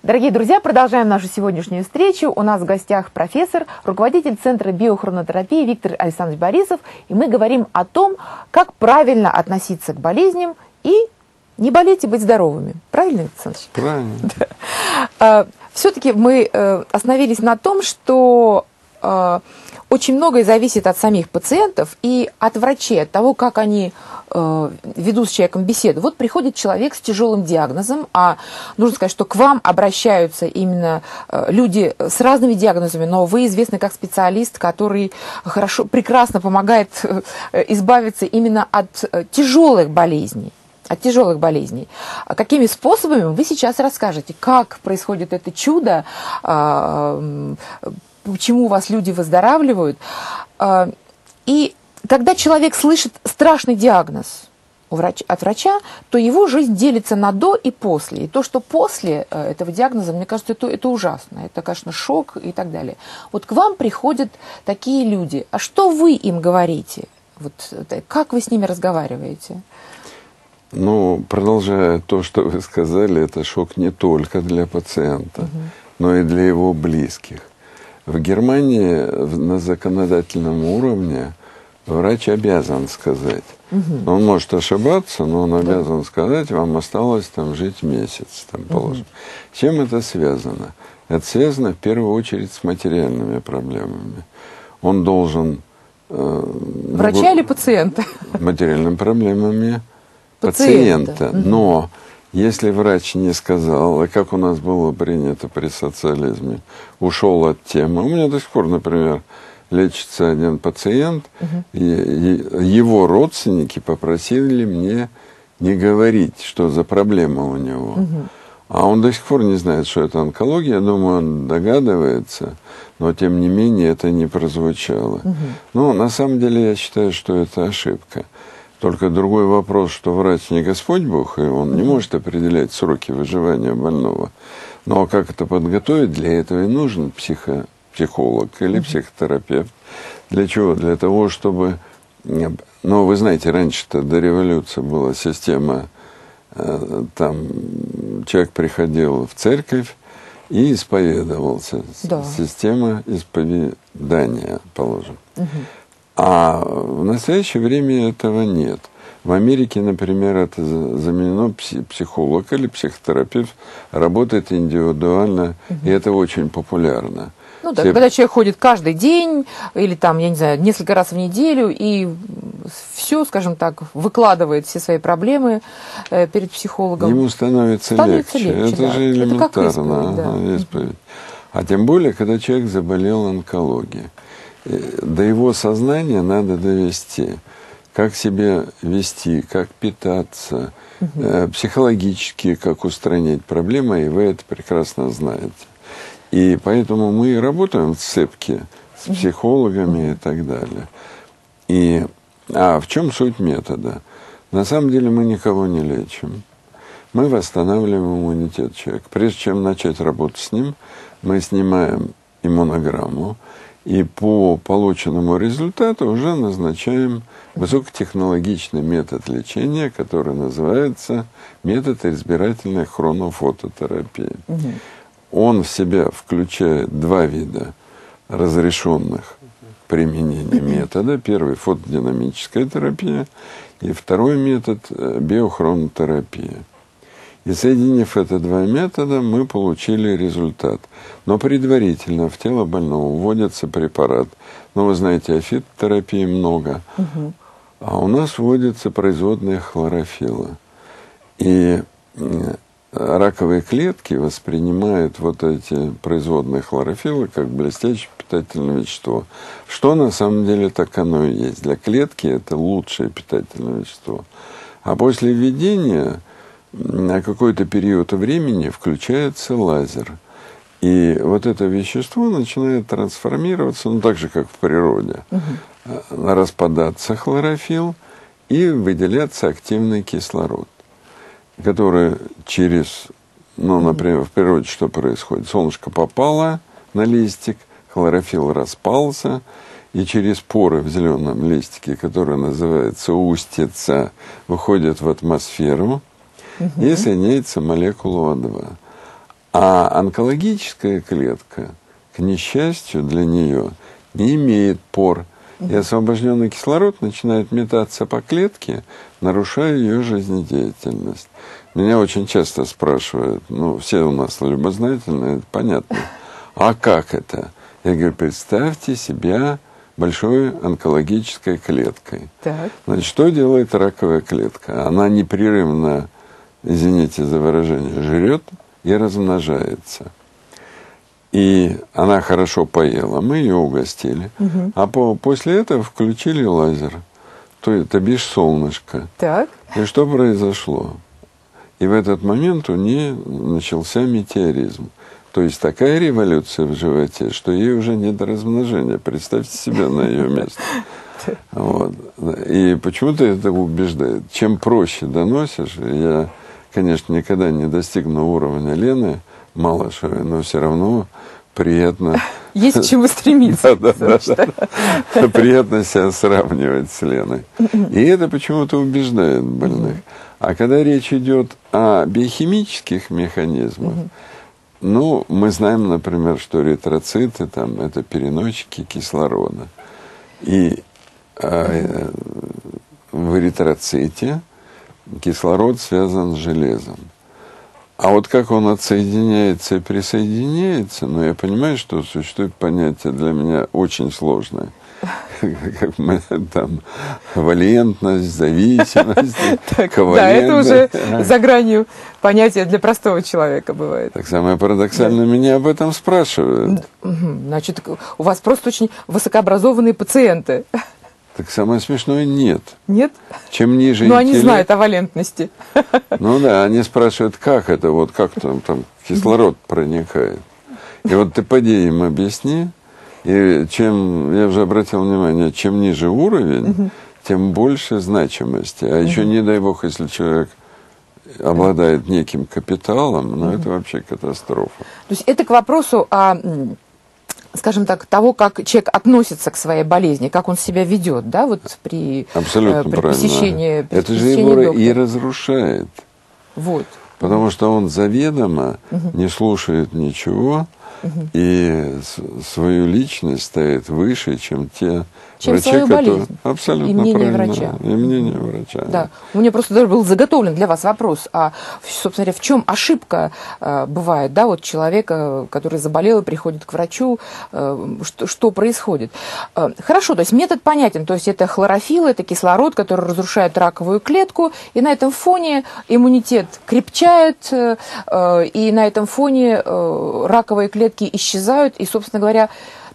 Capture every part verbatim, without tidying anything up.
Дорогие друзья, продолжаем нашу сегодняшнюю встречу. У нас в гостях профессор, руководитель Центра биохронотерапии Виктор Александрович Борисов. И мы говорим о том, как правильно относиться к болезням и не болеть и быть здоровыми. Правильно, Виктор Александрович? Правильно. Да. Все-таки мы остановились на том, что очень многое зависит от самих пациентов и от врачей, от того, как они э, ведут с человеком беседу. Вот приходит человек с тяжелым диагнозом, а нужно сказать, что к вам обращаются именно э, люди с разными диагнозами, но вы известны как специалист, который хорошо, прекрасно помогает э, избавиться именно от э, тяжелых болезней. От тяжелых болезней. Какими способами вы сейчас расскажете, как происходит это чудо, э, почему у вас люди выздоравливают. И когда человек слышит страшный диагноз от врача, то его жизнь делится на до и после. И то, что после этого диагноза, мне кажется, это, это ужасно. Это, конечно, шок и так далее. Вот к вам приходят такие люди. А что вы им говорите? Вот, как вы с ними разговариваете? Ну, продолжая то, что вы сказали, это шок не только для пациента, угу. но и для его близких. В Германии на законодательном уровне врач обязан сказать. Угу. Он может ошибаться, но он обязан да. сказать, вам осталось там жить месяц, там, положим. Угу. С чем это связано? Это связано в первую очередь с материальными проблемами. Он должен... Э, Врача ну, или пациента? Материальными проблемами пациента. пациента. Угу. Но... Если врач не сказал, а как у нас было принято при социализме, ушел от темы. У меня до сих пор, например, лечится один пациент, угу. и, и его родственники попросили мне не говорить, что за проблема у него. Угу. А он до сих пор не знает, что это онкология. Я думаю, он догадывается, но тем не менее это не прозвучало. Угу. Но на самом деле я считаю, что это ошибка. Только другой вопрос, что врач не Господь Бог, и он не может определять сроки выживания больного. Но как это подготовить, для этого и нужен психо, психолог или психотерапевт. Для чего? Для того, чтобы... Ну, вы знаете, раньше-то до революции была система, там человек приходил в церковь и исповедовался. Да. Система исповедания, положим. Угу. А в настоящее время этого нет. В Америке, например, это заменено психолог или психотерапевт, работает индивидуально, угу. и это очень популярно. Ну да, Все... когда человек ходит каждый день, или там, я не знаю, несколько раз в неделю, и все, скажем так, выкладывает все свои проблемы э, перед психологом. Ему становится, становится легче. легче. Это да. же элементарно. Это как исповедь, да. исповедь. А тем более, когда человек заболел онкологией. До его сознания надо довести, как себя вести, как питаться, угу. э, психологически, как устранить проблемы, и вы это прекрасно знаете. И поэтому мы работаем в цепке с психологами угу. и так далее. И, а в чем суть метода? На самом деле мы никого не лечим. Мы восстанавливаем иммунитет человека. Прежде чем начать работу с ним, мы снимаем иммунограмму, и по полученному результату уже назначаем высокотехнологичный метод лечения, который называется метод избирательной хронофототерапии. Угу. Он в себя включает два вида разрешенных применения метода. Первый – фотодинамическая терапия, и второй метод – биохронотерапия. И соединив эти два метода, мы получили результат. Но предварительно в тело больного вводится препарат. Ну, вы знаете, о фитотерапии много. Угу. А у нас вводятся производные хлорофилла. И раковые клетки воспринимают вот эти производные хлорофиллы как блестящее питательное вещество. Что на самом деле так оно и есть. Для клетки это лучшее питательное вещество. А после введения на какой-то период времени включается лазер. И вот это вещество начинает трансформироваться, ну так же, как в природе, угу. распадаться хлорофилл и выделяться активный кислород, который через, ну, например, в природе что происходит? Солнышко попало на листик, хлорофилл распался, и через поры в зеленом листике, который называется устьица, выходит в атмосферу, угу. и соединяется молекула О два. А онкологическая клетка, к несчастью для нее, не имеет пор. И освобожденный кислород начинает метаться по клетке, нарушая ее жизнедеятельность. Меня очень часто спрашивают, ну, все у нас любознательные, это понятно. А как это? Я говорю, представьте себя большой онкологической клеткой. Так. Значит, что делает раковая клетка? Она непрерывно, извините за выражение, жрет и размножается. И она хорошо поела, мы ее угостили. Угу. А по, после этого включили лазер, то, то бишь солнышко. Так. И что произошло? И в этот момент у нее начался метеоризм. То есть такая революция в животе, что ей уже не до размножения. Представьте себя на ее место. Вот. И почему-то это убеждает. Чем проще доносишь, я, конечно, никогда не достигну уровня Лены Малышевой, но все равно приятно... Есть к чему стремиться. Да, да, да. Приятно себя сравнивать с Леной. И это почему-то убеждает больных. А когда речь идет о биохимических механизмах, ну, мы знаем, например, что эритроциты там, это переносчики кислорода. И э, в эритроците кислород связан с железом. А вот как он отсоединяется и присоединяется, ну, я понимаю, что существует понятие для меня очень сложное. Как мы там, валентность, зависимость, ковалентность. Да, это уже за гранью понятия для простого человека бывает. Так самое парадоксальное, меня об этом спрашивают. Значит, у вас просто очень высокообразованные пациенты. Так самое смешное, нет. Нет? Чем ниже интеллект... Но они знают о валентности. Ну да, они спрашивают, как это, вот как там, там кислород проникает. И вот ты поди им объясни, и чем, я уже обратил внимание, чем ниже уровень, угу. тем больше значимости. А угу. еще, не дай бог, если человек обладает неким капиталом, ну угу. это вообще катастрофа. То есть это к вопросу о... скажем так, того, как человек относится к своей болезни, как он себя ведет, да, вот при, Абсолютно при посещении, при Это посещении же его доктора. И разрушает. Вот. Потому что он заведомо угу. не слушает ничего угу. и свою личность ставит выше, чем те чем врачи, свою которые... болезнь. Абсолютно и мнение правильно. врача. И мнение врача. Да. У меня просто даже был заготовлен для вас вопрос, а, собственно говоря, в чем ошибка э, бывает, да, вот человека, который заболел и приходит к врачу, э, что, что происходит. Э, хорошо, то есть метод понятен, то есть это хлорофилл, это кислород, который разрушает раковую клетку, и на этом фоне иммунитет крепчает, э, э, и на этом фоне э, раковые клетки исчезают, и, собственно говоря,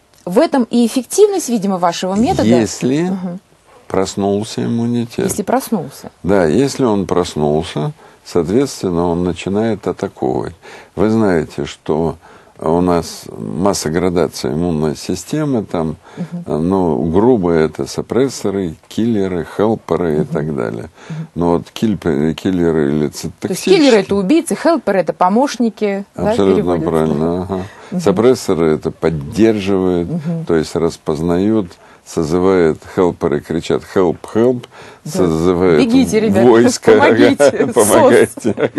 в этом и эффективность, видимо, вашего метода. Если угу. проснулся иммунитет. Если проснулся. Да, если он проснулся, соответственно, он начинает атаковать. Вы знаете, что у нас масса градаций иммунной системы, там, угу. ну, грубо это сапрессоры, киллеры, хелперы угу. и так далее. Но вот киллеры, киллеры или цитоксические... То есть киллеры – это убийцы, хелперы – это помощники. Абсолютно да, правильно. Ага. Угу. Сапрессоры это поддерживают, угу. то есть распознают, созывают, хелперы кричат «help, help», да. созывают Бегите, ребята, войско, помогите, помогайте.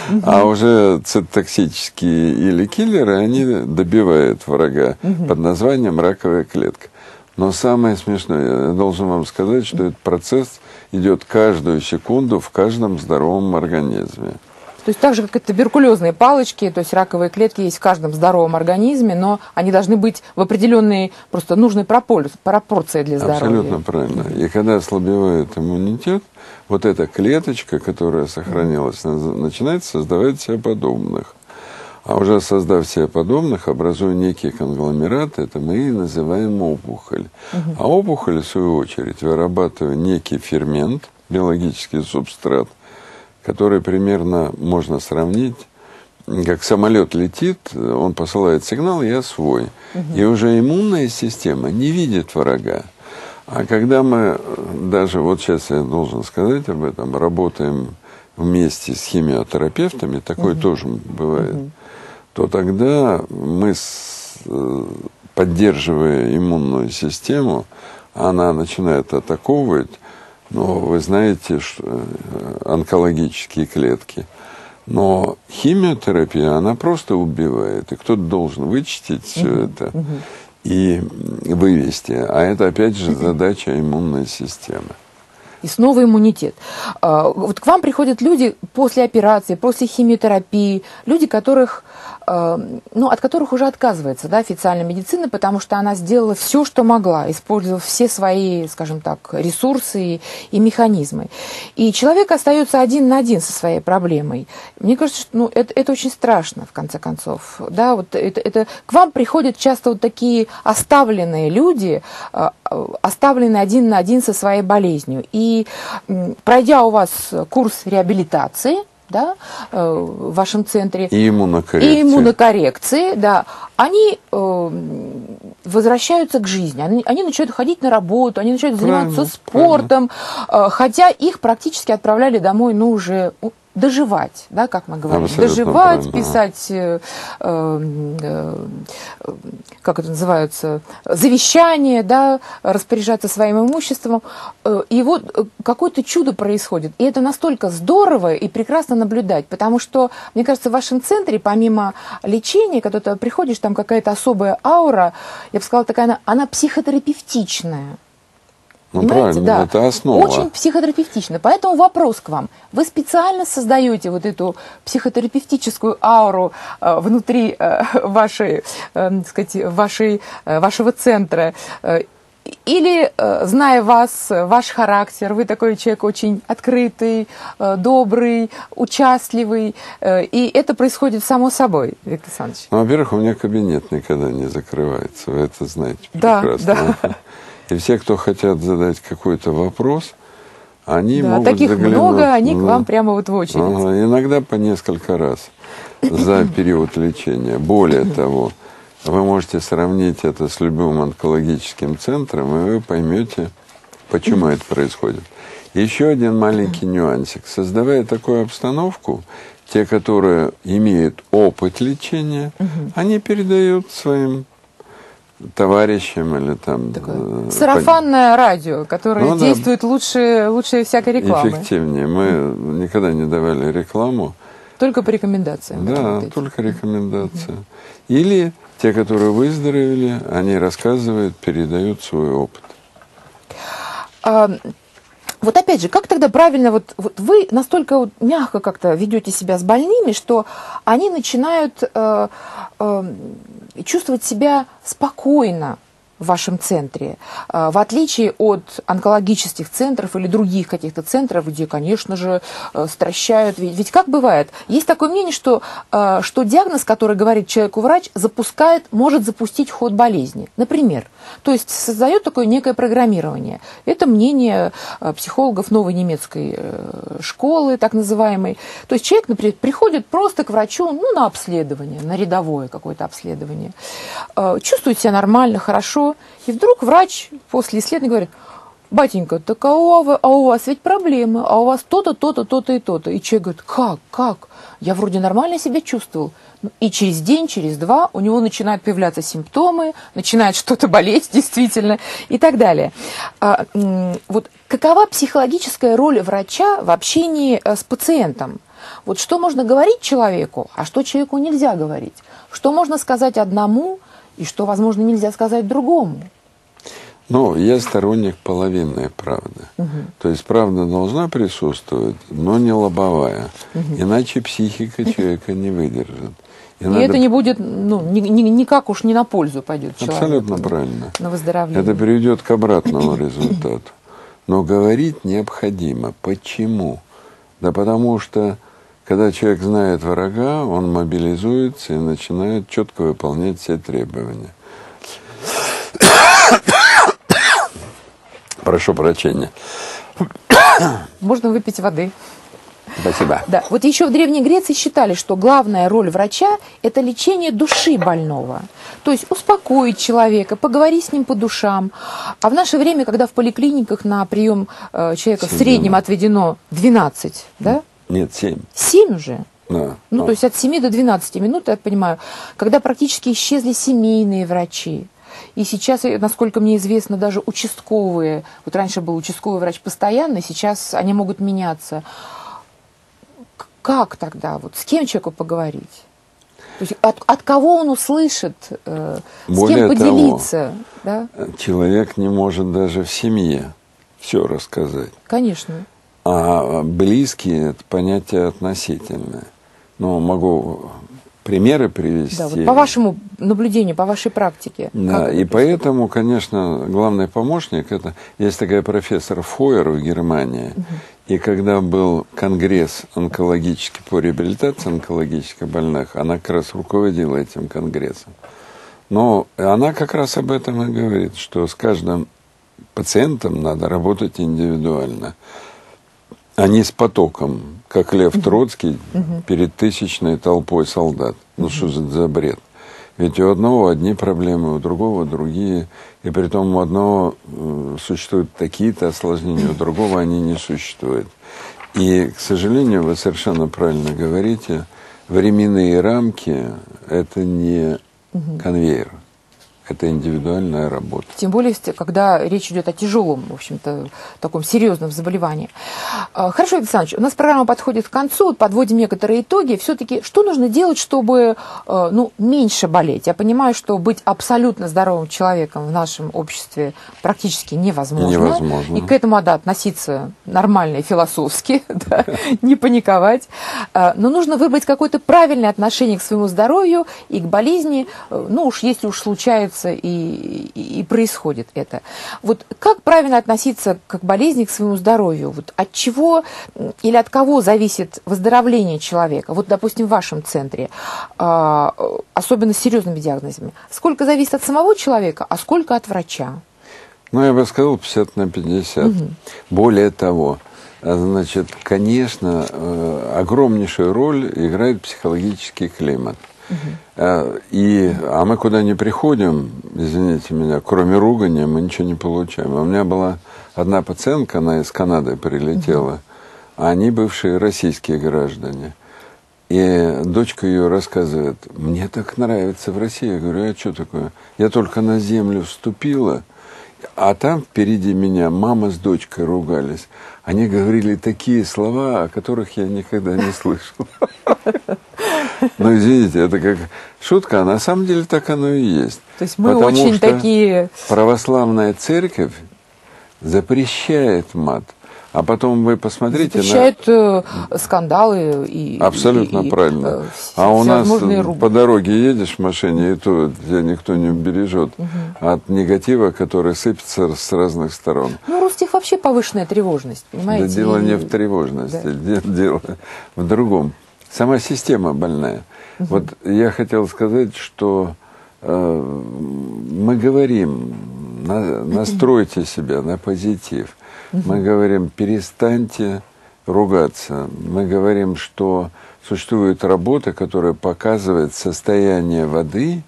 А уже цитоксические или киллеры, они добивают врага угу. под названием раковая клетка. Но самое смешное, я должен вам сказать, что этот процесс идет каждую секунду в каждом здоровом организме. То есть так же, как и туберкулезные палочки, то есть раковые клетки есть в каждом здоровом организме, но они должны быть в определенной, просто нужной пропорции для здоровья. Абсолютно правильно. И когда ослабевает иммунитет, вот эта клеточка, которая сохранилась, начинает создавать себе подобных. А уже создав себе подобных, образуя некий конгломерат, это мы и называем опухоль. Угу. А опухоль, в свою очередь, вырабатывает некий фермент, биологический субстрат, который примерно можно сравнить, как самолет летит, он посылает сигнал, я свой. Угу. И уже иммунная система не видит врага. А когда мы даже, вот сейчас я должен сказать об этом, работаем вместе с химиотерапевтами, такое угу. тоже бывает, угу. то тогда мы, поддерживая иммунную систему, она начинает атаковывать. Но вы знаете, что онкологические клетки, Но химиотерапия, она просто убивает. И кто-то должен вычистить все угу. это угу. и вывести. А это, опять же, задача иммунной системы. И снова иммунитет. Вот к вам приходят люди после операции, после химиотерапии, люди, которых, ну, от которых уже отказывается, да, официальная медицина, потому что она сделала все, что могла, использовав все свои, скажем так, ресурсы и, и механизмы. И человек остается один на один со своей проблемой. Мне кажется, что ну, это, это очень страшно, в конце концов. Да, вот это, это, к вам приходят часто вот такие оставленные люди, оставленные один на один со своей болезнью. И И пройдя у вас курс реабилитации, да, в вашем центре, и иммунокоррекции, и иммунокоррекции, да, они э, возвращаются к жизни, они, они начинают ходить на работу, они начинают правильно, заниматься спортом, э, хотя их практически отправляли домой, ну, уже доживать, да, как мы говорим, абсолютно доживать, правильно. Писать, э, э, как это называется, завещание, да, распоряжаться своим имуществом. И вот какое-то чудо происходит. И это настолько здорово и прекрасно наблюдать, потому что, мне кажется, в вашем центре, помимо лечения, когда ты приходишь, там какая-то особая аура, я бы сказала, такая, она, она психотерапевтичная. Ну, правильно, да. Это основа. Очень психотерапевтично. Поэтому вопрос к вам. Вы специально создаете вот эту психотерапевтическую ауру э, внутри э, вашей, э, сказать, вашей, э, вашего центра? Э, или, э, зная вас, ваш характер, вы такой человек очень открытый, э, добрый, участливый, э, и это происходит само собой, Виктор Александрович? Ну, во-первых, у меня кабинет никогда не закрывается, вы это знаете прекрасно. Да, да. И все, кто хотят задать какой-то вопрос, они да, могут таких заглянуть. много, они ну, к вам прямо вот в очередь. Ага, иногда по несколько раз за период лечения. Более того, вы можете сравнить это с любым онкологическим центром, и вы поймете, почему это происходит. Еще один маленький нюансик. Создавая такую обстановку, те, которые имеют опыт лечения, они передают своим товарищам или там... Такое сарафанное под... радио, которое ну, действует да. лучше, лучше всякой рекламы. Эффективнее. Мы никогда не давали рекламу. Только по рекомендациям. Да, только рекомендация. Угу. Или те, которые выздоровели, они рассказывают, передают свой опыт. А, вот опять же, как тогда правильно, вот, вот вы настолько вот мягко как-то ведете себя с больными, что они начинают э, э, чувствовать себя спокойно в вашем центре, э, в отличие от онкологических центров или других каких-то центров, где, конечно же, э, стращают. Ведь, ведь как бывает, есть такое мнение, что, э, что диагноз, который говорит человеку врач, запускает, может запустить ход болезни. Например, то есть создает такое некое программирование. Это мнение э, психологов новой немецкой э, школы, так называемой. То есть человек, например, приходит просто к врачу, ну, на обследование, на рядовое какое-то обследование, э, чувствует себя нормально, хорошо, и вдруг врач после исследования говорит: батенька, так а у, вас, а у вас ведь проблемы, а у вас то-то, то-то, то-то и то-то. И человек говорит: как, как? Я вроде нормально себя чувствовал. И через день, через два у него начинают появляться симптомы, начинает что-то болеть действительно и так далее. А, вот какова психологическая роль врача в общении с пациентом? Вот что можно говорить человеку, а что человеку нельзя говорить? Что можно сказать одному, и что, возможно, нельзя сказать другому? Ну, я сторонник половинной правды. Угу. То есть правда должна присутствовать, но не лобовая. Угу. Иначе психика человека не выдержит. И, и надо... это не будет, ну, ни, ни, никак уж не на пользу пойдет человеку. Абсолютно правильно. На выздоровление. Это приведет к обратному результату. Но говорить необходимо. Почему? Да потому что, когда человек знает врага, он мобилизуется и начинает четко выполнять все требования. Прошу прощения. Можно выпить воды. Спасибо. Да. Вот еще в Древней Греции считали, что главная роль врача – это лечение души больного. То есть успокоить человека, поговорить с ним по душам. А в наше время, когда в поликлиниках на прием э, человека в среднем отведено двенадцать, да? Нет, семь. семь уже? Да. Ну, а. то есть от семи до двенадцати минут, я понимаю, когда практически исчезли семейные врачи. И сейчас, насколько мне известно, даже участковые, вот раньше был участковый врач постоянный, сейчас они могут меняться. как тогда, вот с кем человеку поговорить? То есть от, от кого он услышит, э, с кем поделиться? Того, да? Человек не может даже в семье все рассказать. Конечно. А близкие – это понятие относительное. Но могу примеры привести. Да, вот по вашему наблюдению, по вашей практике. Да, и поэтому, конечно, главный помощник – это… Есть такая профессор Фойер в Германии. Угу. И когда был конгресс онкологический по реабилитации онкологических больных, она как раз руководила этим конгрессом. Но она как раз об этом и говорит, что с каждым пациентом надо работать индивидуально, а не с потоком, как Лев Троцкий uh-huh. перед тысячной толпой солдат. Ну uh-huh. что за бред? Ведь у одного одни проблемы, у другого другие. И при том у одного э, существуют такие-то осложнения, у другого они не существуют. И, к сожалению, вы совершенно правильно говорите, временные рамки – это не uh-huh. конвейер. Это индивидуальная работа. Тем более, когда речь идет о тяжелом, в общем-то, таком серьезном заболевании. Хорошо, Александр, у нас программа подходит к концу, подводим некоторые итоги. Все-таки, что нужно делать, чтобы ну, меньше болеть? Я понимаю, что быть абсолютно здоровым человеком в нашем обществе практически невозможно. Невозможно. И к этому надо относиться нормально и философски, да, не паниковать. Но нужно выбрать какое-то правильное отношение к своему здоровью и к болезни, ну уж если уж случается, И, и, и происходит это. Вот как правильно относиться к болезни, к своему здоровью? Вот от чего или от кого зависит выздоровление человека? Вот, допустим, в вашем центре, э, особенно с серьезными диагнозами. Сколько зависит от самого человека, а сколько от врача? Ну, я бы сказал, пятьдесят на пятьдесят. Угу. Более того, значит, конечно, огромнейшую роль играет психологический климат. Uh-huh. И, а мы куда не приходим, извините меня, кроме ругания, мы ничего не получаем. У меня была одна пациентка, она из Канады прилетела, uh-huh. а они бывшие российские граждане. И дочка ее рассказывает: мне так нравится в России. Я говорю: а что такое? Я только на землю вступила, а там впереди меня мама с дочкой ругались. Они говорили такие слова, о которых я никогда не слышал. Ну, извините, это как шутка, а на самом деле так оно и есть. То есть мы очень такие… Православная церковь запрещает мат. А потом вы посмотрите… Запрещает на… скандалы и… Абсолютно и, правильно. И, а у нас ругани. По дороге едешь в машине, и то тебя никто не убережет угу. от негатива, который сыпется с разных сторон. Ну, у русских вообще повышенная тревожность, понимаете? Да дело не в тревожности, да. дело в другом. Сама система больная. Угу. Вот я хотел сказать, что э, мы говорим, на, настройте себя на позитив. Угу. Мы говорим, перестаньте ругаться. Мы говорим, что существует работа, которая показывает состояние воды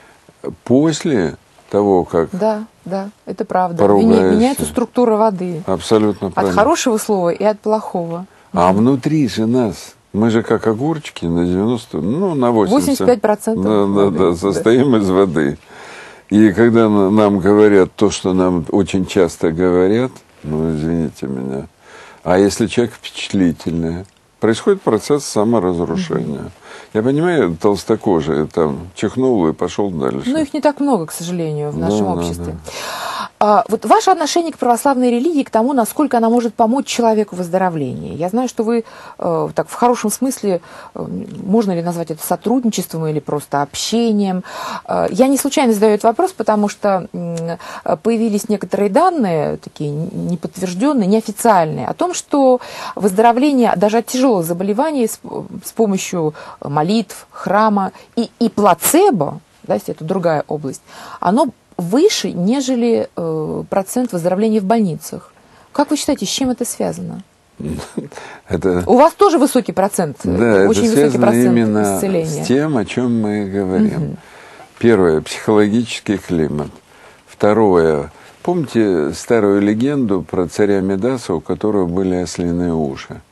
после того, как… Да, да, это правда. Меняется структура воды. Абсолютно правильно. От хорошего слова и от плохого. А угу. внутри же нас… Мы же как огурчики на девяносто, ну, на восемьдесят. восемьдесят пять процентов да, воды. Да, да, состоим да. из воды. И когда нам говорят то, что нам очень часто говорят, ну, извините меня, а если человек впечатлительный, происходит процесс саморазрушения. Угу. Я понимаю, толстокожие там чихнул и пошел дальше. Ну, их не так много, к сожалению, в нашем да, обществе. Да, да. А, вот ваше отношение к православной религии, к тому, насколько она может помочь человеку в выздоровлении. Я знаю, что вы э, так в хорошем смысле, э, можно ли назвать это сотрудничеством или просто общением. Э, я не случайно задаю этот вопрос, потому что э, появились некоторые данные, такие неподтвержденные, неофициальные, о том, что выздоровление даже от тяжелых заболеваний с, с помощью молитв, храма и, и плацебо, да, если это другая область, оно выше, нежели э, процент выздоровления в больницах. Как вы считаете, с чем это связано? Это, У вас тоже высокий процент, да, очень это высокий процент именно исцеления. С тем, о чем мы говорим. Угу. Первое, психологический климат. Второе, помните старую легенду про царя Мидаса, у которого были ослиные уши?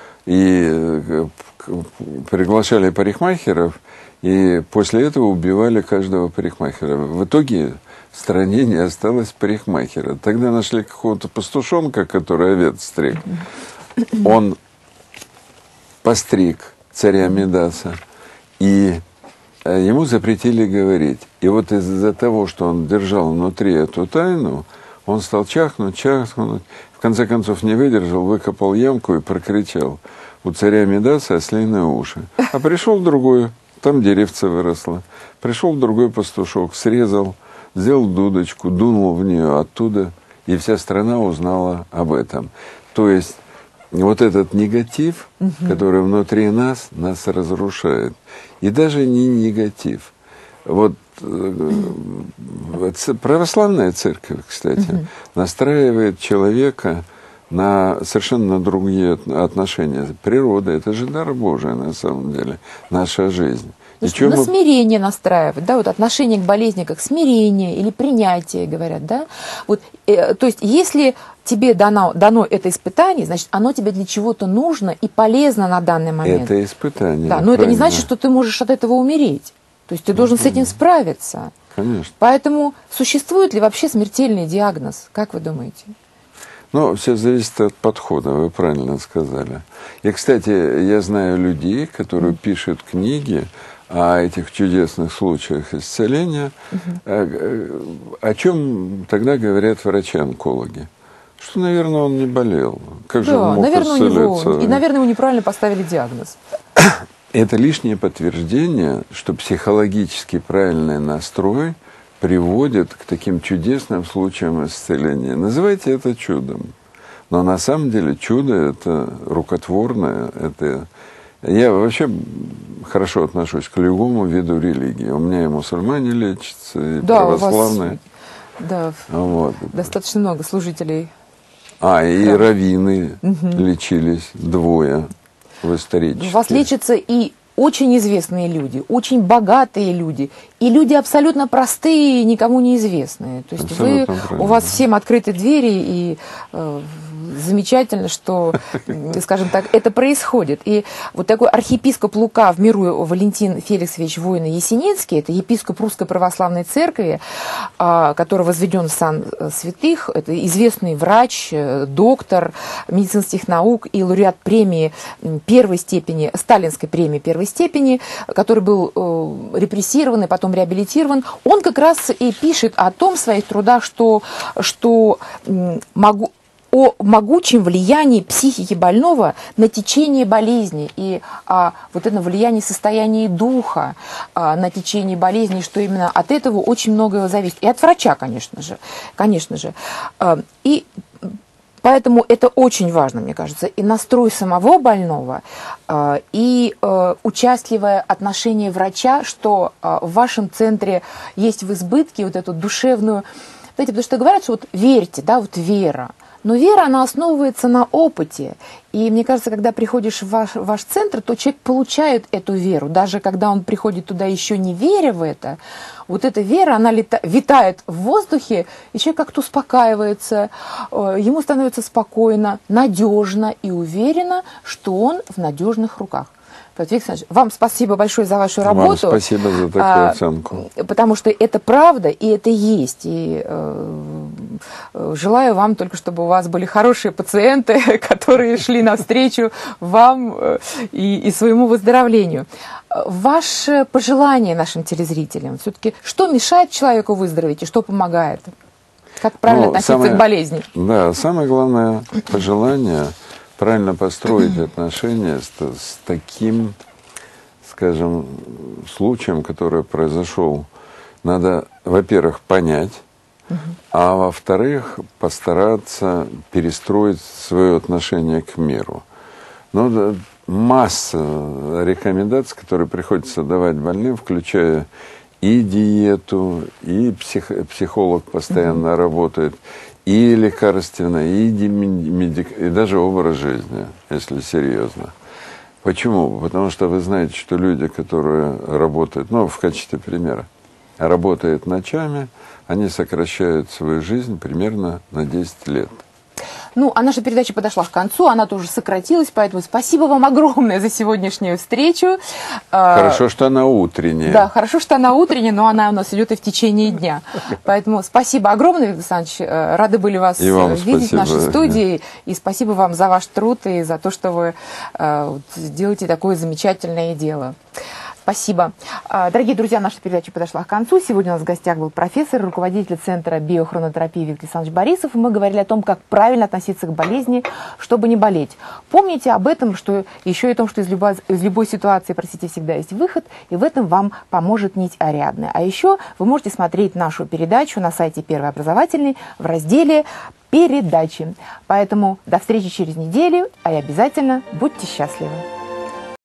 И приглашали парикмахеров, и после этого убивали каждого парикмахера. В итоге в стране не осталось парикмахера. Тогда нашли какого-то пастушонка, который овец стриг. Он постриг царя Мидаса, и ему запретили говорить. И вот из-за того, что он держал внутри эту тайну, он стал чахнуть, чахнуть. В конце концов не выдержал, выкопал ямку и прокричал: у царя Мидаса ослиные уши. А пришел другой, там деревце выросло. Пришел другой пастушок, срезал, сделал дудочку, дунул в нее оттуда, и вся страна узнала об этом. То есть вот этот негатив, угу. который внутри нас, нас разрушает. И даже не негатив. Вот православная церковь, кстати, угу. настраивает человека на совершенно другие отношения. Природа – это же дар Божий, на самом деле, наша жизнь. На мы... смирение настраивает, да, вот отношение к болезни как смирение или принятие, говорят, да. Вот, э, то есть, если тебе дано, дано это испытание, значит, оно тебе для чего-то нужно и полезно на данный момент. Это испытание. Да, но правильно. Это не значит, что ты можешь от этого умереть. То есть, ты должен mm-hmm. с этим справиться. Конечно. Поэтому существует ли вообще смертельный диагноз? Как вы думаете? Ну, все зависит от подхода, вы правильно сказали. И, кстати, я знаю людей, которые mm-hmm. пишут книги о этих чудесных случаях исцеления. Mm-hmm. О чем тогда говорят врачи-онкологи? Что, наверное, он не болел. Как да, же он мог наверное, исцелиться? У него, и, наверное, ему неправильно поставили диагноз. Это лишнее подтверждение, что психологически правильный настрой приводит к таким чудесным случаям исцеления. Называйте это чудом. Но на самом деле чудо – это рукотворное. Это... Я вообще хорошо отношусь к любому виду религии. У меня и мусульмане лечатся, и да, православные. У вас, да, вот. Достаточно много служителей. А, и да. раввины угу. лечились двое в исторически. У вас лечатся и очень известные люди, очень богатые люди, и люди абсолютно простые, никому неизвестные. То есть вы, у вас всем открыты двери, и э, замечательно, что, скажем так, это происходит. И вот такой архиепископ Лука в миру Валентин Феликсович Воина-Есенинский, это епископ Русской Православной Церкви, э, который возведен в сан святых, это известный врач, доктор медицинских наук и лауреат премии первой степени, сталинской премии первой степени, который был э, репрессирован и потом реабилитирован, он как раз и пишет о том в своих трудах, что, что э, могу, о могучем влиянии психики больного на течение болезни и а, вот это влияние состояния духа а, на течение болезни, что именно от этого очень многое зависит. И от врача, конечно же. Конечно же. А, и Поэтому это очень важно, мне кажется, и настрой самого больного, э, и э, участливое отношение врача, что э, в вашем центре есть в избытке вот эту душевную... Знаете, потому что говорят, что вот верьте, да, вот вера. Но вера, она основывается на опыте. И мне кажется, когда приходишь в ваш, в ваш центр, то человек получает эту веру. Даже когда он приходит туда еще не веря в это, вот эта вера, она лета, витает в воздухе, и человек как-то успокаивается, ему становится спокойно, надежно и уверенно, что он в надежных руках. Виктор Александрович, вам спасибо большое за вашу работу. Вам спасибо за такую а, оценку. Потому что это правда, и это есть. И э, желаю вам только, чтобы у вас были хорошие пациенты, которые шли навстречу вам и, и своему выздоровлению. Ваше пожелание нашим телезрителям, все-таки, что мешает человеку выздороветь и что помогает? Как правильно ну, относиться самое, к болезни? Да, самое главное пожелание – правильно построить отношения с, с таким, скажем, случаем, который произошел. Надо, во-первых, понять, uh-huh. а во-вторых, постараться перестроить свое отношение к миру. Ну, масса рекомендаций, которые приходится давать больным, включая и диету, и псих, психолог постоянно uh-huh. работает, и лекарственное, и, медик... и даже образ жизни, если серьезно. Почему? Потому что вы знаете, что люди, которые работают, ну, в качестве примера, работают ночами, они сокращают свою жизнь примерно на десять лет. Ну, а наша передача подошла к концу, она тоже сократилась, поэтому спасибо вам огромное за сегодняшнюю встречу. Хорошо, что она утренняя. Да, хорошо, что она утренняя, но она у нас идет и в течение дня. Поэтому спасибо огромное, Виктор Александрович. Рады были вас видеть в нашей студии. И спасибо вам за ваш труд и за то, что вы делаете такое замечательное дело. Спасибо. Дорогие друзья, наша передача подошла к концу. Сегодня у нас в гостях был профессор, руководитель Центра биохронотерапии Виктор Александрович Борисов. И мы говорили о том, как правильно относиться к болезни, чтобы не болеть. Помните об этом, что еще и о том, что из любой, из любой ситуации, простите, всегда есть выход, и в этом вам поможет нить Ариадны. А еще вы можете смотреть нашу передачу на сайте Первый образовательный в разделе «Передачи». Поэтому до встречи через неделю, а и обязательно будьте счастливы.